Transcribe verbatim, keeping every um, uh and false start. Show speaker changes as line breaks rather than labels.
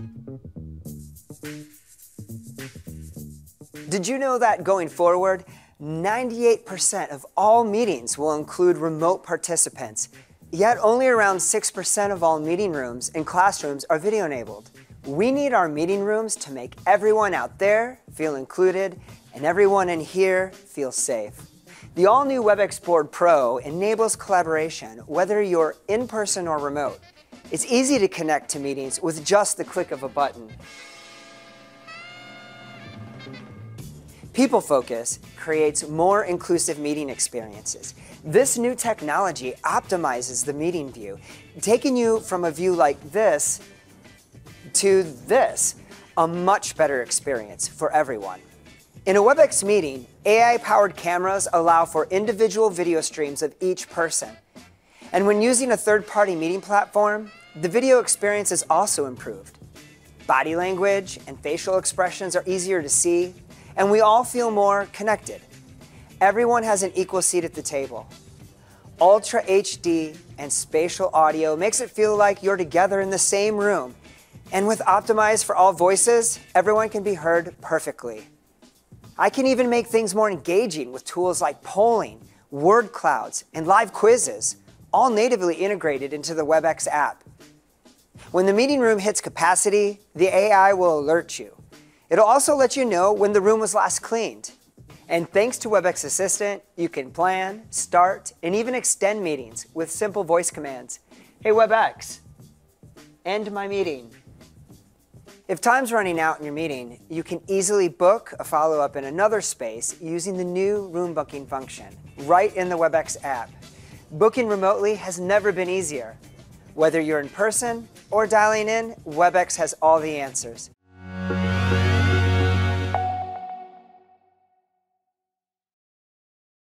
Did you know that going forward, ninety-eight percent of all meetings will include remote participants, yet only around six percent of all meeting rooms and classrooms are video enabled? We need our meeting rooms to make everyone out there feel included and everyone in here feel safe. The all-new Webex Board Pro enables collaboration whether you're in person or remote. It's easy to connect to meetings with just the click of a button. People Focus creates more inclusive meeting experiences. This new technology optimizes the meeting view, taking you from a view like this to this, a much better experience for everyone. In a Webex meeting, A I-powered cameras allow for individual video streams of each person. And when using a third-party meeting platform, the video experience is also improved. Body language and facial expressions are easier to see, and we all feel more connected. Everyone has an equal seat at the table. Ultra H D and spatial audio makes it feel like you're together in the same room. And with Optimized for All Voices, everyone can be heard perfectly. I can even make things more engaging with tools like polling, word clouds, and live quizzes, all natively integrated into the Webex app. When the meeting room hits capacity, the A I will alert you. It'll also let you know when the room was last cleaned. And thanks to Webex Assistant, you can plan, start, and even extend meetings with simple voice commands. Hey Webex, end my meeting. If time's running out in your meeting, you can easily book a follow-up in another space using the new room booking function right in the Webex app. Booking remotely has never been easier. Whether you're in person or dialing in, Webex has all the answers.